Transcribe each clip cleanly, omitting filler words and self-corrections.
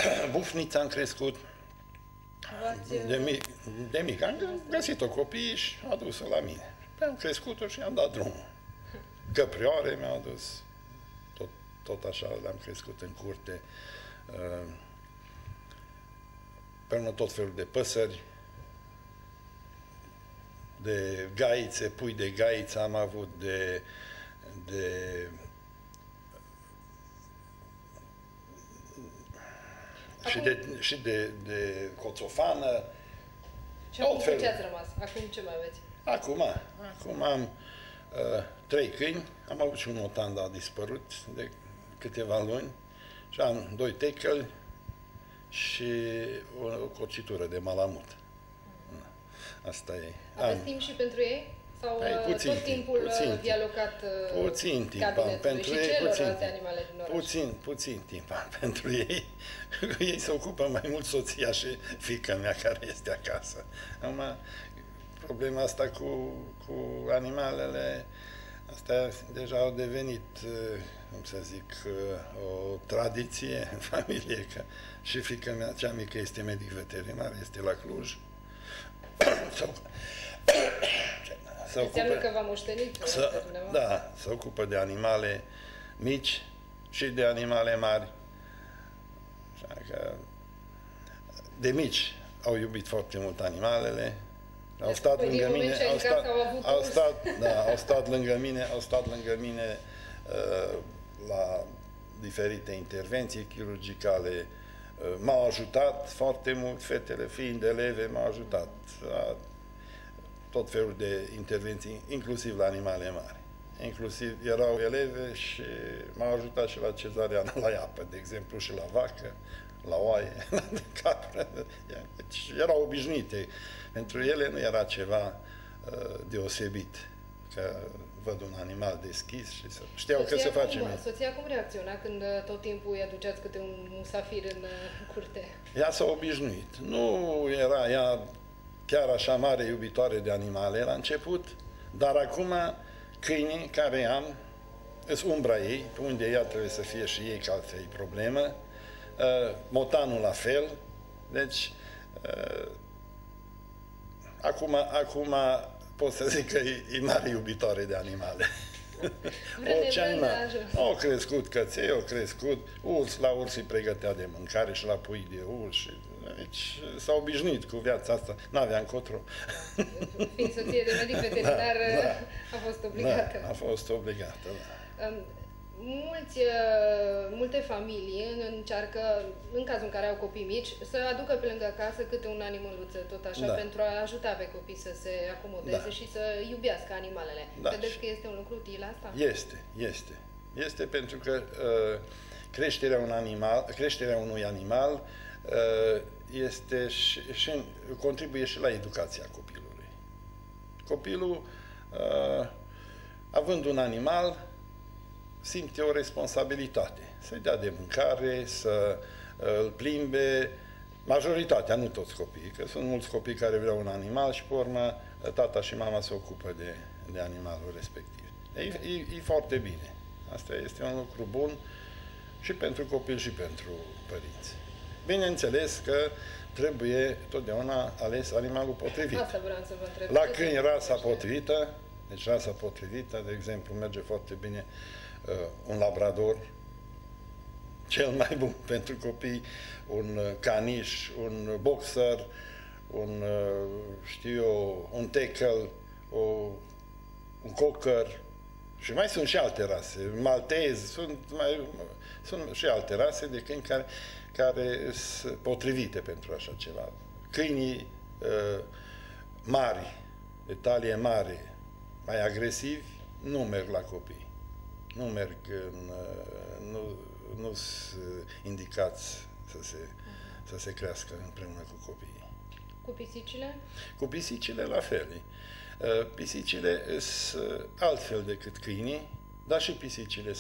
Bufnița am crescut. De mic am găsit-o copii și am adus-o la mine. Am crescut-o și am dat drumul. Căprioare mi-au adus. Tot așa le-am crescut în curte. Pe urmă tot felul de păsări, de gaițe, pui de gaiță am avut, și de coțofană. Și acum cu ce ați rămas? Acum ce mai aveți? Acum am 3 câini, am avut și un motan, dar a dispărut de câteva luni, și am 2 tecăli și o cocitură de malamut. Asta e. Aveți timp și pentru ei? Sau tot timpul vi-a alocat puțin timp pentru ei, puțin timp pentru ei. Ei se ocupă mai mult soția și fiica mea care este acasă. Acum, problema asta cu animalele, astea deja au devenit, cum să zic, o tradiție în familie, că și fiica mea, cea mică, este medic veterinar, este la Cluj. Înseamnă că v-a moștenit? Da, se ocupă de animale mici și de animale mari. Așa că, de mici au iubit foarte mult animalele. Au stat lângă mine, au stat lângă mine la diferite intervenții chirurgicale. M-au ajutat foarte mult, fetele fiind eleve, m-au ajutat la tot felul de intervenții, inclusiv la animale mari. Inclusiv erau eleve și m-au ajutat și la cezariană la iapă, de exemplu, și la vacă, la oaie, la capră. Deci erau obișnuite. Pentru ele nu era ceva deosebit, că văd un animal deschis și știau că se face bine. Soția cum reacționa când tot timpul îi aduceați câte un musafir în curte? Ea s-a obișnuit. Nu era ea chiar așa mare iubitoare de animale la început, dar acum câinii care am, îs umbra ei, pe unde ea trebuie să fie și ei, că altfel e problemă, motanul la fel, deci acum pot să zic că e mare iubitoare de animale. Orice animal. Au crescut căței, au crescut urs, la urs îi pregătea de mâncare și la pui de urs. Deci s-au obișnuit cu viața asta, n-avea încotro. Fiind soție de medic veterinar, a fost obligată. Da, a fost obligată, da. Multe familii încearcă, în cazul în care au copii mici, să aducă pe lângă casă câte un animăluț, tot așa, pentru a ajuta pe copii să se acomodeze și să iubească animalele. Credeți că este un lucru util asta? Este pentru că creșterea unui animal este și contribuie și la educația copilului. Copilul, având un animal, simte o responsabilitate. Să-i dea de mâncare, să îl plimbe. Majoritatea, nu toți copiii, că sunt mulți copii care vreau un animal și, pe urmă, tata și mama se ocupă de animalul respectiv. E foarte bine. Asta este un lucru bun și pentru copil și pentru părinți. Bineînțeles că trebuie totdeauna ales animalul potrivit. Asta vreau să vă întreb. La câini rasa potrivită, deci rasa potrivită, de exemplu, merge foarte bine un labrador, cel mai bun pentru copii, un caniș, un boxer, un tecăl, un cocker, și mai sunt și alte rase, maltezi, sunt și alte rase de câini care sunt potrivite pentru așa ceva. Câinii mari, de talie mare, mai agresivi, nu merg la copii. Nu merg nu sunt indicați să se crească împreună cu copiii. Cu pisicile? Cu pisicile la fel. Pisicile sunt altfel decât câinii, dar și pisicile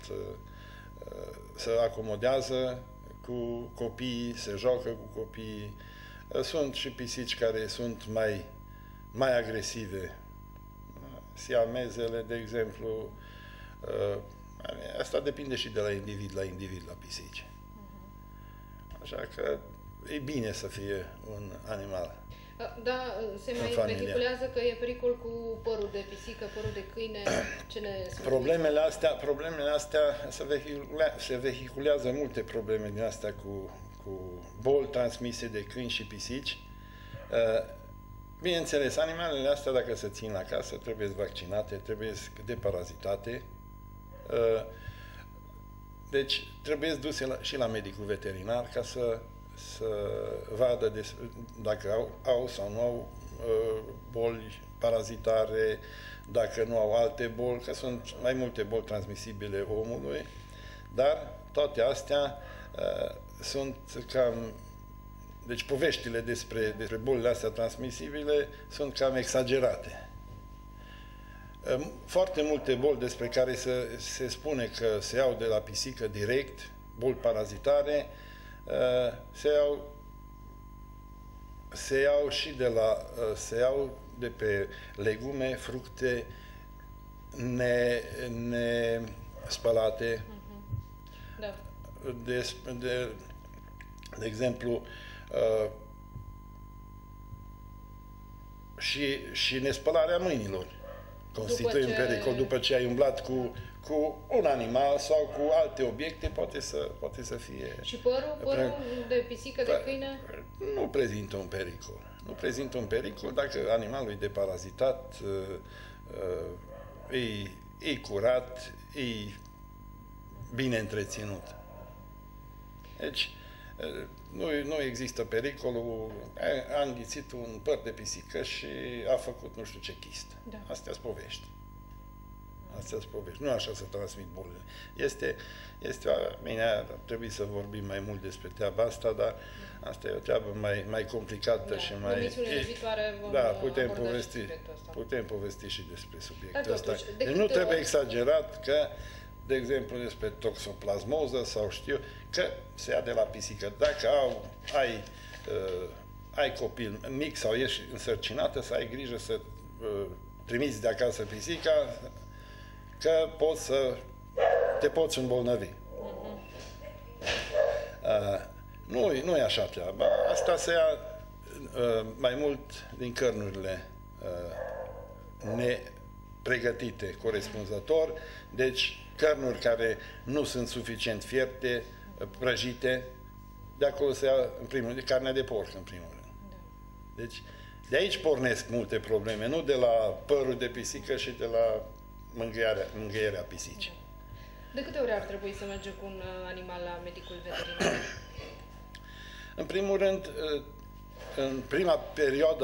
se acomodează cu copiii, se joacă cu copiii. Sunt și pisici care sunt mai agresive. Siamezele, de exemplu, asta depinde și de la individ la pisici. Așa că e bine să fie un animal. Da, se mai vehiculează că e pericol cu părul de pisică, părul de câine, ce ne spune? Problemele astea se vehiculează multe probleme din astea cu boli transmise de câini și pisici. Bineînțeles, animalele astea, dacă se țin la casă, trebuie vaccinate, trebuie deparazitate. Deci, trebuie duse și la medicul veterinar ca să vadă dacă au sau nu au boli parazitare, dacă nu au alte boli, că sunt mai multe boli transmisibile omului, dar toate astea sunt cam... Deci poveștile despre bolile astea transmisibile sunt cam exagerate. Foarte multe boli despre care se spune că se iau de la pisică direct, boli parazitare, se iau de pe legume, fructe nespălate. Da. De exemplu, și nespălarea mâinilor constituie un pericol. După ce ai umblat cu un animal sau cu alte obiecte, poate să fie... Și părul de pisică, de câine? Nu prezintă un pericol. Nu prezintă un pericol dacă animalul e deparazitat, e curat, e bine întreținut. Deci, nu există pericolul, a înghițit un păr de pisică și a făcut nu știu ce chistă. Da. Astea-s povești. Astea-s povești. Nu așa să transmit bolile. Bine, ar trebui să vorbim mai mult despre treaba asta, dar asta e o treabă mai complicată și mai... Emisiunile viitoare vom putem povesti și despre subiectul ăsta. Deci nu trebuie exagerat că, de exemplu, despre toxoplasmoză sau știu, că se ia de la pisică. Dacă ai copil mic sau ești însărcinată, să ai grijă să trimiți de acasă pisica, că te poți îmbolnăvi. Nu e așa treaba. Asta se ia mai mult din cărnurile nepregătite corespunzător, deci cărnuri care nu sunt suficient fierte, prăjite, de acolo se ia, în primul rând, carnea de porc, în primul rând. Deci, de aici pornesc multe probleme, nu de la părul de pisică și de la mângâierea pisicii. De câte ori ar trebui să mergem cu un animal la medicul veterinar? În primul rând, în prima perioadă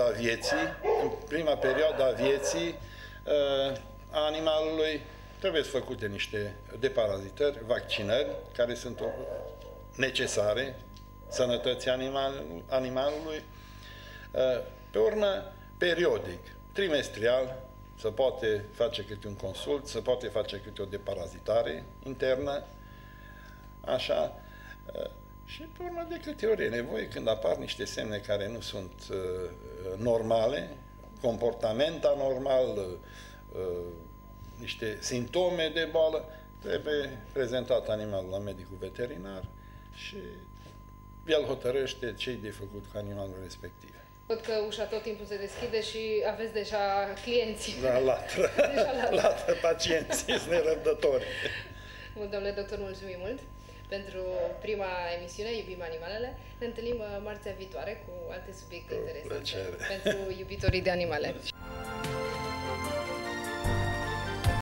a vieții a animalului trebuie făcute niște deparazitări, vaccinări, care sunt necesare sănătății animalului. Pe urmă, periodic, trimestrial, se poate face câte un consult, se poate face câte o deparazitare internă, așa, și pe urmă de câte ori e nevoie, când apar niște semne care nu sunt normale, comportament anormal, niște simptome de boală, trebuie prezentat animalul la medicul veterinar și el hotărăște ce-i de făcut cu animalul respectiv. Văd că ușa tot timpul se deschide și aveți deja clienții. Da, latră pacienții, sunt nerăbdători. Bun, domnule doctor, mulțumim mult pentru prima emisiune, Iubim Animalele. Ne întâlnim marțea viitoare cu alte subiecte interesante pentru iubitorii de animale.